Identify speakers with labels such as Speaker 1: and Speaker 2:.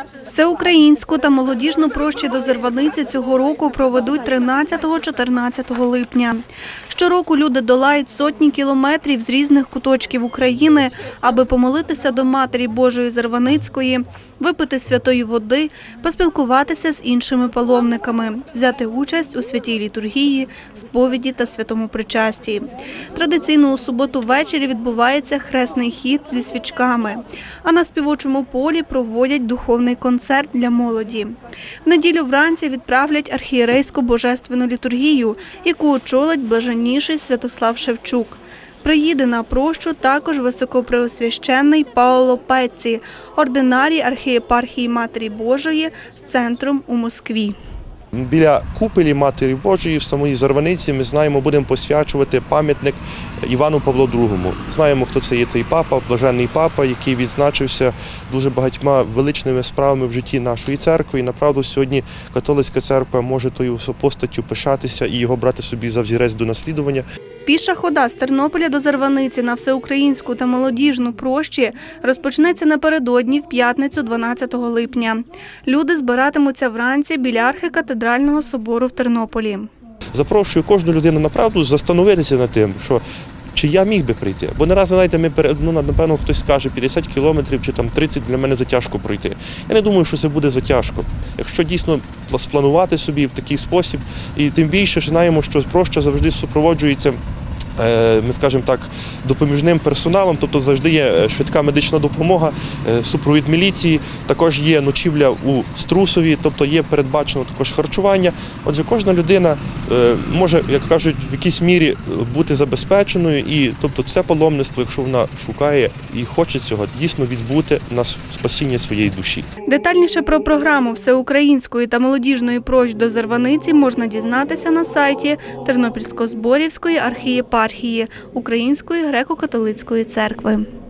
Speaker 1: Всеукраїнську та молодіжну прощі до Зарваниці цього року проведуть 13-14 липня. Щороку люди долають сотні кілометрів з різних куточків України, аби помолитися до Матері Божої Зарваницької, випити святої води, поспілкуватися з іншими паломниками, взяти участь у святій літургії, сповіді та святому причасті. Традиційно у суботу ввечері відбувається хресний хід зі свічками, а на співочому полі проводять духовний концерт для молоді. В неділю вранці відправлять архієрейську божественну літургію, яку очолить блаженніший Святослав Шевчук. Приїде на прощу також високопреосвященний Паоло Пецці, ординарій архієпархії Матері Божої з центром у Москві.
Speaker 2: Біля купелі Матері Божої в самій Зарваниці ми знаємо, будемо посвячувати пам'ятник Івану Павлу II. Знаємо, хто це є цей папа, блаженний папа, який відзначився дуже багатьма величними справами в житті нашої церкви. І направду сьогодні католицька церква може тою постаттю пишатися і його брати собі за взірець до наслідування.
Speaker 1: Піша хода з Тернополя до Зарваниці на всеукраїнську та молодіжну прощі розпочнеться напередодні в п'ятницю 12 липня. Люди збиратимуться вранці біля архікатедрального собору в Тернополі.
Speaker 2: Запрошую кожну людину направду застановитися над тим, що чи я міг би прийти. Бо не раз, знаєте, напевно, хтось скаже 50 кілометрів чи там 30 для мене затяжко пройти. Я не думаю, що це буде затяжко. Якщо дійсно спланувати собі в такий спосіб, і тим більше знаємо, що проща завжди супроводжується, ми скажемо так, допоміжним персоналом, тобто завжди є швидка медична допомога, супровід міліції, також є ночівля у Струсові, тобто є передбачено також харчування. Отже, кожна людина може, як кажуть, в якійсь мірі бути забезпеченою, і тобто це паломництво, якщо вона шукає і хоче цього, дійсно відбути на спасіння своєї душі.
Speaker 1: Детальніше про програму всеукраїнської та молодіжної прощ до Зарваниці можна дізнатися на сайті Тернопільсько-Зборівської архієпархії Української греко-католицької церкви.